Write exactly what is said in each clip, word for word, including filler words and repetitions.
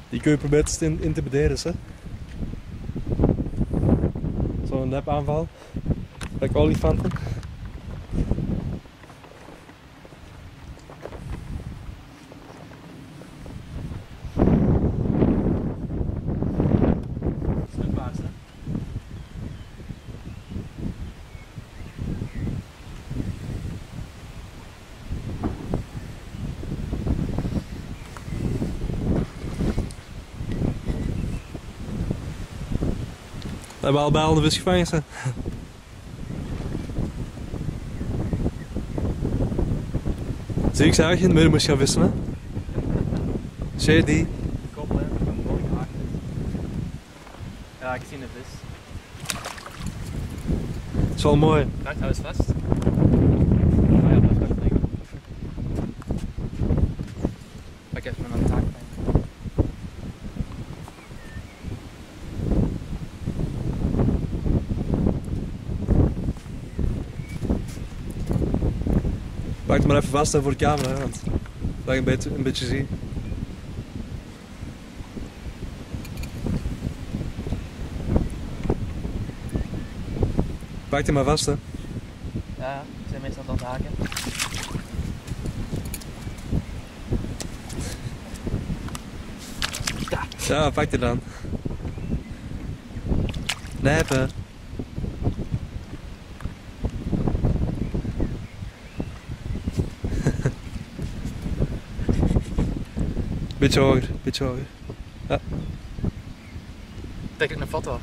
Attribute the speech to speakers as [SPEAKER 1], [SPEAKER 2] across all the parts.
[SPEAKER 1] Die kun je proberen te in intimideren, hè. Zo'n nep aanval. Like olifanten.
[SPEAKER 2] Snuitbaars, hè?
[SPEAKER 1] We hebben allebei al de vis gevangen, hè. Zie ik zag je in het midden moest gaan vissen, hè? Zie je die?
[SPEAKER 2] Koppel, hè? Een mooi gehaakt. Ja, ik zie een vis.
[SPEAKER 1] Dat is wel mooi.
[SPEAKER 2] Kijk, hou eens vast. Ah ja, blijf vast liggen. Pak even mijn taak bij.
[SPEAKER 1] Pak het maar even vast hè, voor de camera, hè, want dat ik een beetje, een beetje zie. Pak het maar vast, hè.
[SPEAKER 2] Ja, ja, ik zijn meestal aan het haken. Ja.
[SPEAKER 1] Ja, pak het dan. Nijpen. Beetje hoger, beetje hoger. Ja.
[SPEAKER 2] Trek ik een foto.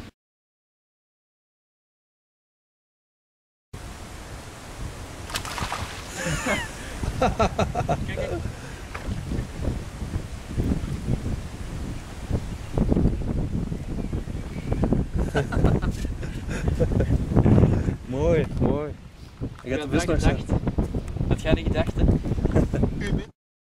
[SPEAKER 2] Kijk, kijk.
[SPEAKER 1] Mooi, mooi. Ik
[SPEAKER 2] Ik
[SPEAKER 1] heb
[SPEAKER 2] had
[SPEAKER 1] de vis nog
[SPEAKER 2] gedacht. Had jij niet gedacht, hè?